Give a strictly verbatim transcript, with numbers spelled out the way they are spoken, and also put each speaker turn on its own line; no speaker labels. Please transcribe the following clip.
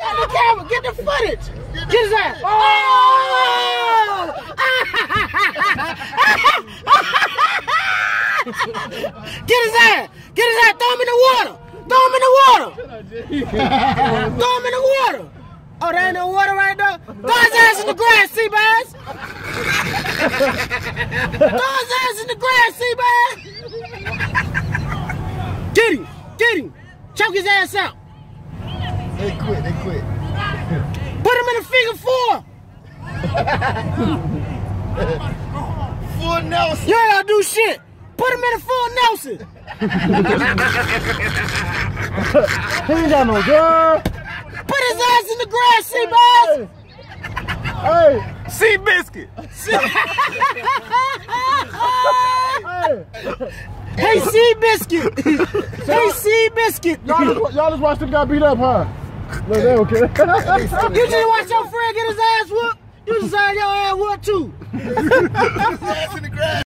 Got the camera. Get the footage. Get his ass. Oh! Get his ass. Get his ass. Throw him in the water. Throw him in the water. Throw him in the water. Oh, there ain't no water right there? Throw his ass in the grass, Seabass. Throw his ass in the grass, Seabass. Get him. Get him. Choke his ass out.
They quit. They quit.
Put him in a figure four.
Full Nelson.
You ain't gotta do shit. Put him in a full Nelson.
He ain't got no gun.
Put his ass in the grass, Seabass.
Hey.
Sea Biscuit.
Hey, Sea Biscuit. Hey, Sea Biscuit.
Y'all just, y'all just watched him got beat up, huh? Look, they okay.
You just watch your friend get his ass whooped. You just had your ass whooped too.